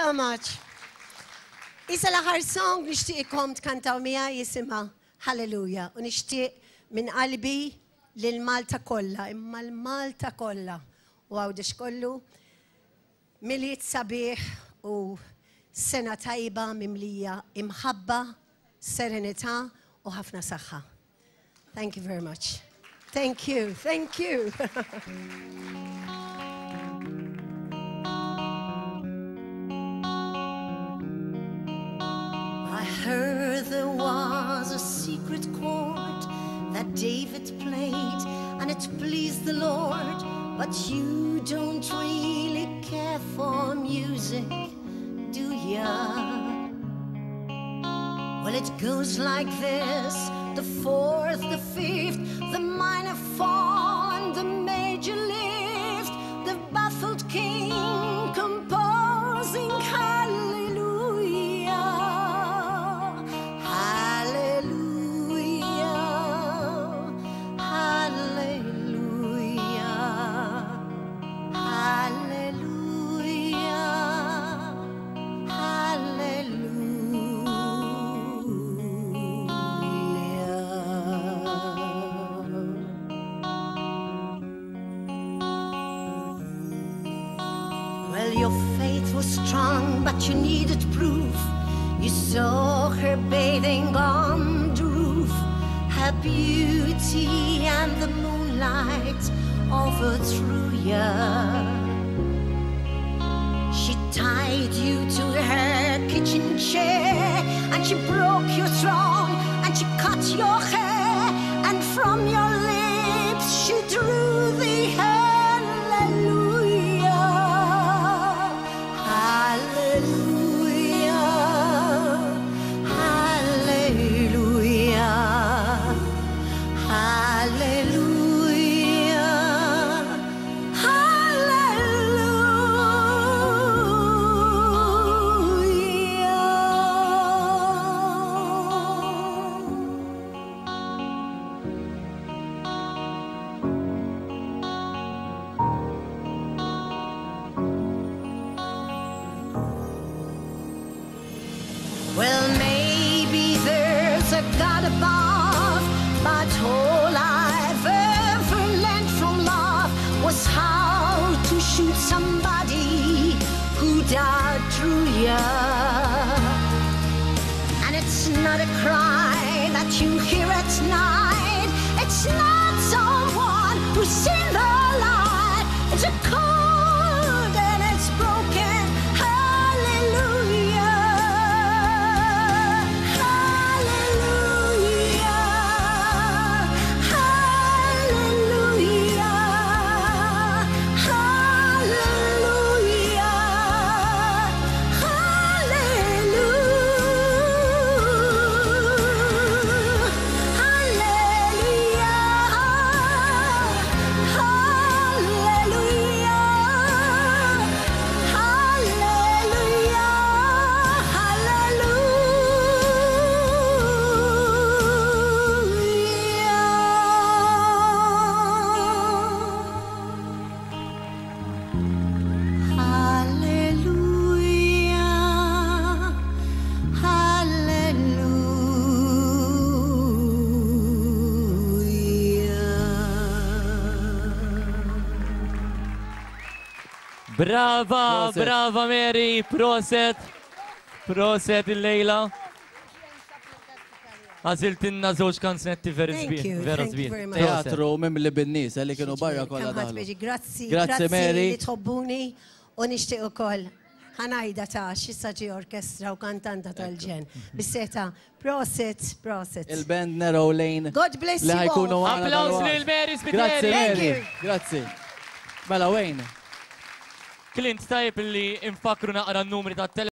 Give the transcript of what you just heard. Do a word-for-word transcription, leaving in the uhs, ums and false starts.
so much. Issa l-aħħar song nixtieqkom tkantaw miha jisimha Hallelujah. U nixtieq minn qalbi lil Malta kollha, imma l-Malta kollha. U għawdex kollu miliet sabiħ u sena tajba mimlija imħabba, serenità u ħafna saħħa. Thank you very much. Thank you, thank you. I heard there was a secret chord that David played and it pleased the Lord, but you don't really care for music, do ya? Well, it goes like this, the fourth, the fifth, the minor fall and the major lift, the baffled king composing hallelujah, hallelujah, hallelujah, hallelujah, hallelujah. Well, your faith was strong, but you needed proof. You saw her bathing on the roof, her beauty and the moonlight overthrew ya. She tied you to her kitchen chair, and she broke your throne, and she cut your hair, and from your lips she drew the hallelujah, hallelujah, hallelujah, hallelujah, Well, maybe there's a God above, but all I've ever learned from love was how to shoot somebody who died through ya. And it's not a cry that you hear at night, it's not someone who's seen the light, it's a chord and it's broken. Hallelujah. Brava, brava Mary, proset, proset il-lejla. Għaziltinna zoċ kanznetti vera zbir. Vera zbir. Teatru mimli bin-nies li kienu barra kollha daħlu. Grazzi, Grazzi Mary. li tħobbuni u nixtieq ukoll ħanajda ta' xissa ġi orkestra u kantanta tal-ġen. Bisseta, proset, proset. Il-band Narrow Lane. God bless you all. Applaus lil Mary Spiteri. Grazzi Mary, grazzi. Mela Wayne. Clint tajb li infakru naqra n-numri ta'